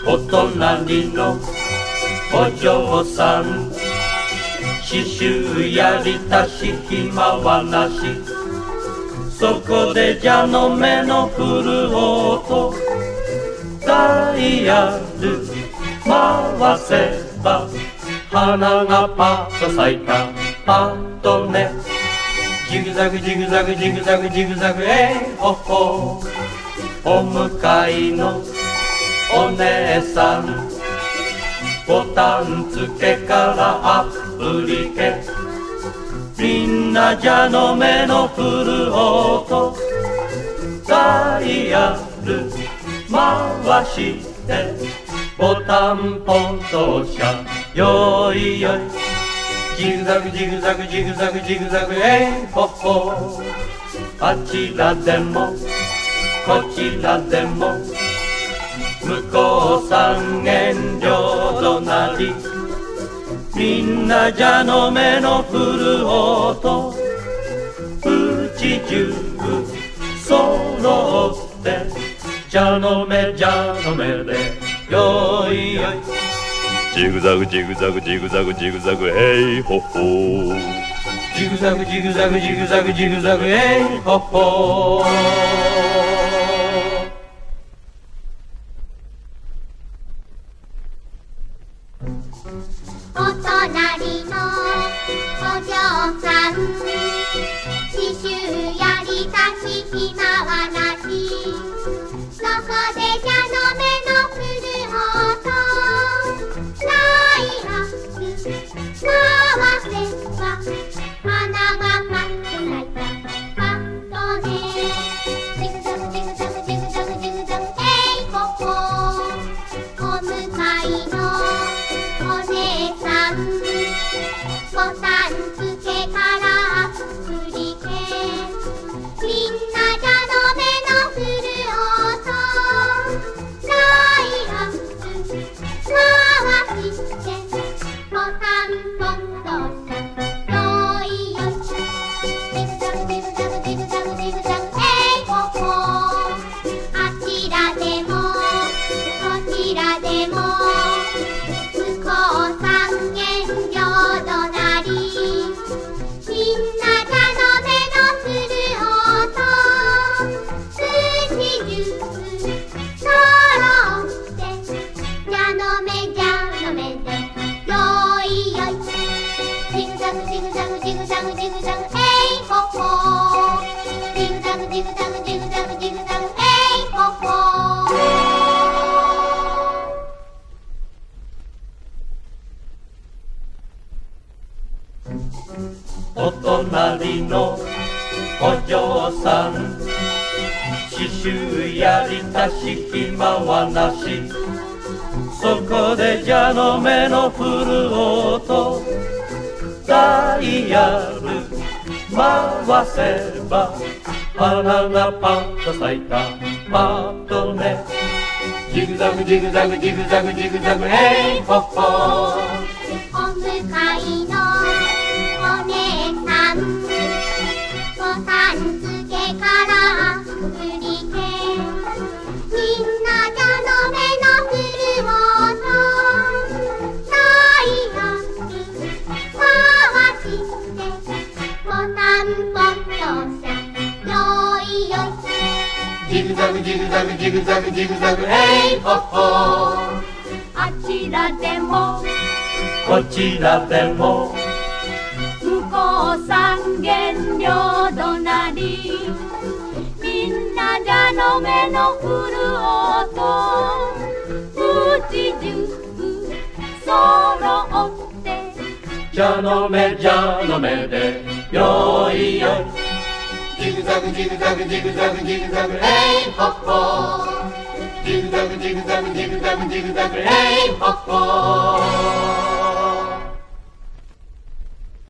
お隣のお嬢さん、刺繍やりたし暇はなし。そこで蛇の目の降る音、ダイヤル回せば花がパッと咲いた。パッとね、ジグザグジグザグジグザグジグザグほほ。お迎えのお姉さん、ボタン付けからアプリケ。みんな蛇の目の降る音、ダイヤル回してボタンポンと押しゃよいよい。ジグザグジグザグジグザグジグザグほほ。あちらでもこちらでも向こう三軒両隣、みんな蛇の目の降る音、うち中揃って蛇の目蛇の目でよいよい。 ジグザグジグザグジグザグジグザグヘイホッホー。 ジグザグジグザグジグザグジグザグヘイホッホー。 お隣のお嬢さん、刺繍やりたし暇はなし。そこで蛇の目の降る音、ダイヤル回せば花がパッと咲いた。パッとね、ジグザグジグザグジグザグジグザグホホ。お迎えのお姉さん、ボタン付けからアプリケ。みんな蛇の目の降る音、ダイヤル回してボタンポンと押したよいよい。ジグザグジグザグジグザグジグザグほほ。あちらでもこちらでも向こう三軒両隣、みんな蛇の目の降る音、うち中揃って蛇の目蛇の目でよいよい。ジグザグジグザグジグザグジグザグほほ。ジグザグジグザグジグザグジグザグほほ。 お隣のお嬢さん、刺繍やりたし暇はなし。そこで蛇の目の降る音、ダイヤル回せば花がパッと咲いた。パッとね、ジグザグジグザグジグザグジグザグほほ。 お迎えのお姉さん、ボタン付けからアプリケ。みんな蛇の目の降る音、ダイヤル回してボタンポンと押したよいよい。 ジグザグジグザグジグザグジグザグほほ。 あちらでもこちらでも向こう三軒両隣、みんな蛇の目の降る音、うち中揃って蛇の目蛇の目でよいよい。ジグザグジグザグジグザグジグザグほほ。ジグザグジグザグジグザグジグザグほほ。